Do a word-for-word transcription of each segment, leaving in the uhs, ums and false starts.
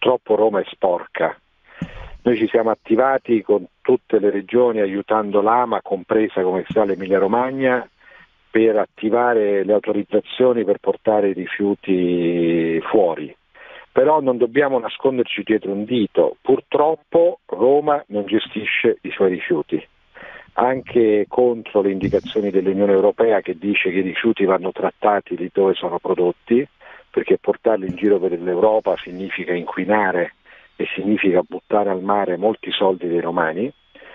purtroppo Roma è sporca. Noi ci siamo attivati con tutte le regioni aiutando l'Ama, compresa come sta l'Emilia Romagna, per attivare le autorizzazioni per portare i rifiuti fuori. Però non dobbiamo nasconderci dietro un dito, purtroppo Roma non gestisce i suoi rifiuti, anche contro le indicazioni dell'Unione Europea che dice che i rifiuti vanno trattati lì dove sono prodotti, perché portarli in giro per l'Europa significa inquinare e significa buttare al mare molti soldi dei romani,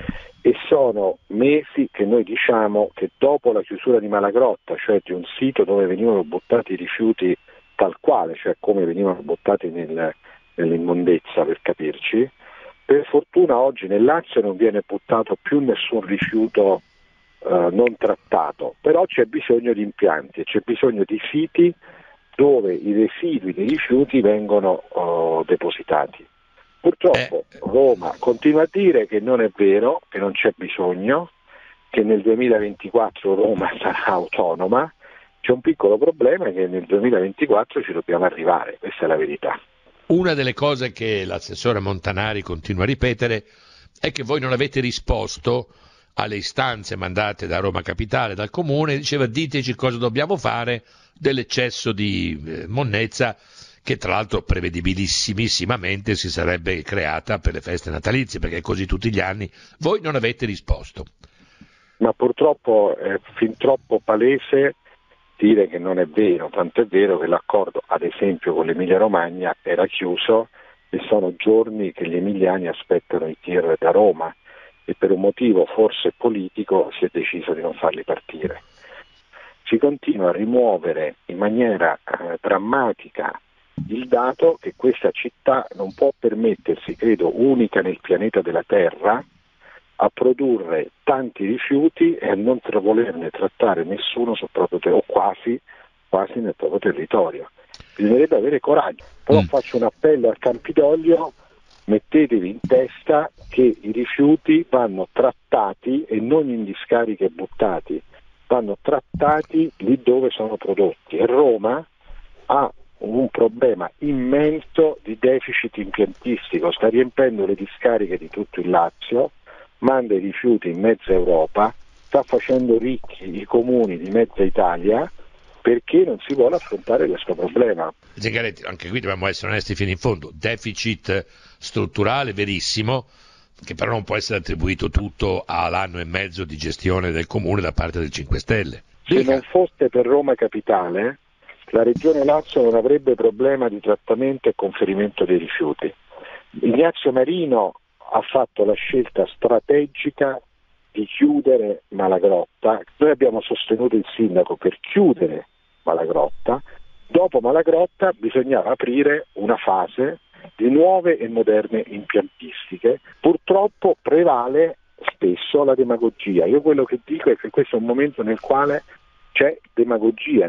e sono mesi che noi diciamo che dopo la chiusura di Malagrotta, cioè di un sito dove venivano buttati i rifiuti tal quale, cioè come venivano buttati nel, nell'immondezza per capirci, per fortuna oggi nel Lazio non viene buttato più nessun rifiuto eh, non trattato, però c'è bisogno di impianti, c'è bisogno di siti dove i residui dei rifiuti vengono oh, depositati. Purtroppo eh. Roma continua a dire che non è vero, che non c'è bisogno, che nel duemilaventiquattro Roma sarà autonoma. C'è un piccolo problema, che nel duemilaventiquattro ci dobbiamo arrivare, questa è la verità. Una delle cose che l'assessore Montanari continua a ripetere è che voi non avete risposto alle istanze mandate da Roma Capitale, dal Comune. Diceva: diteci cosa dobbiamo fare dell'eccesso di eh, monnezza che tra l'altro prevedibilissimamente si sarebbe creata per le feste natalizie, perché è così tutti gli anni. Voi non avete risposto. Ma purtroppo è fin troppo palese dire che non è vero, tanto è vero che l'accordo ad esempio con l'Emilia Romagna era chiuso e sono giorni che gli emiliani aspettano i tir da Roma e per un motivo forse politico si è deciso di non farli partire. Si continua a rimuovere in maniera eh, drammatica il dato che questa città non può permettersi, credo unica nel pianeta della Terra, a produrre tanti rifiuti e a non tra- volerne trattare nessuno sul proprio ter- o quasi, quasi nel proprio territorio. Bisognerebbe avere coraggio, però mm. faccio un appello al Campidoglio: mettetevi in testa che i rifiuti vanno trattati e non in discariche buttati, vanno trattati lì dove sono prodotti, e Roma ha un problema immenso di deficit impiantistico, sta riempendo le discariche di tutto il Lazio, manda i rifiuti in mezza Europa, sta facendo ricchi i comuni di mezza Italia perché non si vuole affrontare questo problema. Zingaretti, anche qui dobbiamo essere onesti fino in fondo: deficit strutturale verissimo, che però non può essere attribuito tutto all'anno e mezzo di gestione del comune da parte del cinque Stelle. Se non fosse per Roma Capitale, la Regione Lazio non avrebbe problema di trattamento e conferimento dei rifiuti. Ignazio Marino ha fatto la scelta strategica di chiudere Malagrotta. Noi abbiamo sostenuto il sindaco per chiudere Malagrotta. Dopo Malagrotta bisognava aprire una fase di nuove e moderne impiantistiche. Purtroppo prevale spesso la demagogia. Io quello che dico è che questo è un momento nel quale c'è demagogia.